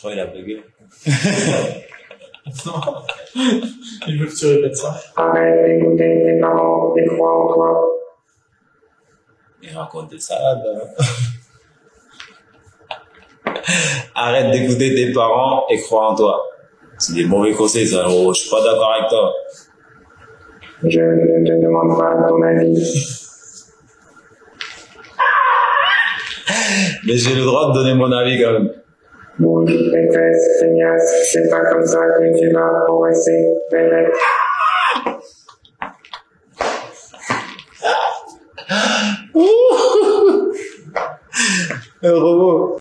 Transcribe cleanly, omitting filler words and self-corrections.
crois qu'il a bugué. Non. Il veut que tu répètes ça. Arrête d'écouter tes parents et crois en toi. Il raconte des salades. Arrête d'écouter tes parents et crois en toi. C'est des mauvais conseils, ça. Oh, je suis pas d'accord avec toi. Je ne te demande pas ton avis. Mais j'ai le droit de donner mon avis quand même. Bouge les fesses, feignasse, c'est pas comme ça que tu vas progresser, bébé. Un robot.